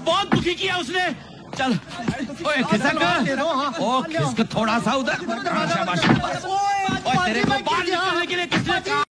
बहुत दुखी किया उसने। चल ओए खिसक, ओ खिसक थोड़ा सा उधर। शाबाश। ओए तेरे को बाहर निकलने के लिए किसने कहा?